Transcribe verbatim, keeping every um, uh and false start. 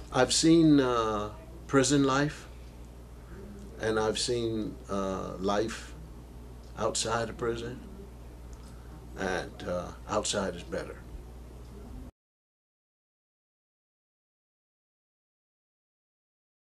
I've seen uh, prison life, and I've seen uh, life outside of prison, and uh, outside is better.